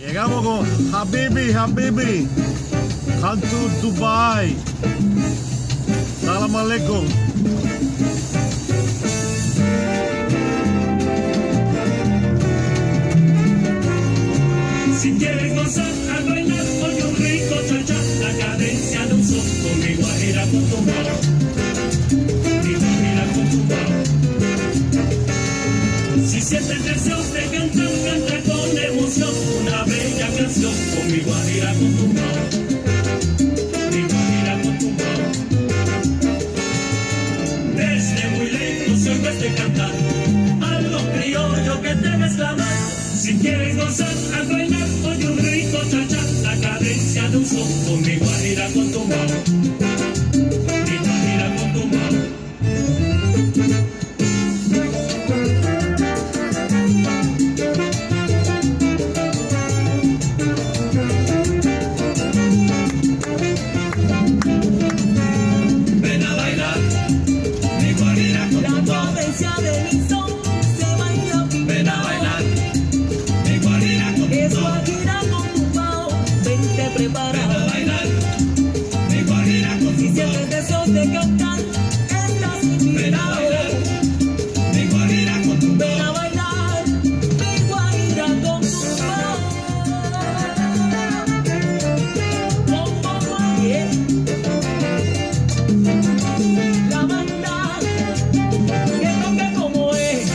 Llegamos con Habibi, Habibi. Come to Dubai. Salam alaikum. Si quieres gozar a bailar con un rico cha-cha, la cadencia de un son con mi guajira acostumbrado, mi guajira acostumbrado. Si sientes deseos de cantar, canta con emoción una bella canción con mi guajira acostumbrado, mi guajira acostumbrado. Desde muy lejos se oigo este cantar, algo criollo que te va a exclamar. Si quieres gozar al bailar, oye un rico cha-cha, la cadencia de un son con mi guajira acostumbrado, mi guajira acostumbrado. Ven a bailar, mi guajira acostumbrado. La cadencia de mi son se baila. Ven a bailar. Es guajira con tumbao, vente preparado. Ven a bailar, mi guajira con Si tumbao. sientes deseos de cantar, estás Ven a invitado. bailar, mi guajira con Ven a tumbao. bailar, mi guajira con tumbao. Como yeah. La banda que toque como es.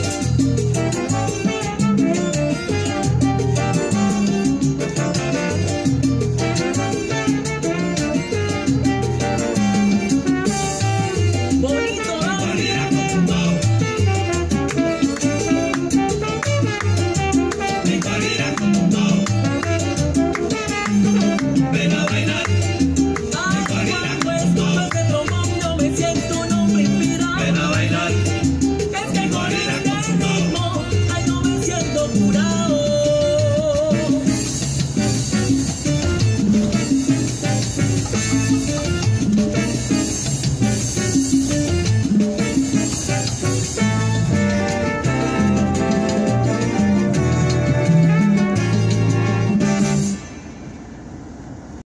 Bonito, Mi guajira con tumbao. Mi guajira con tumbao. Ven a bailar, ay, cuando escucho ese trombón yo me siento un hombre inspirado. ven a bailar.